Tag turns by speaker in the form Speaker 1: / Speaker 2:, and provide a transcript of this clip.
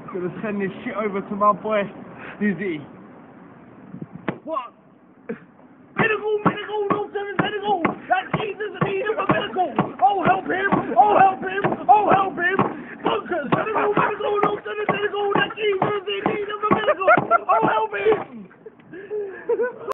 Speaker 1: Gonna send this shit over to my boy, Dizzy. What?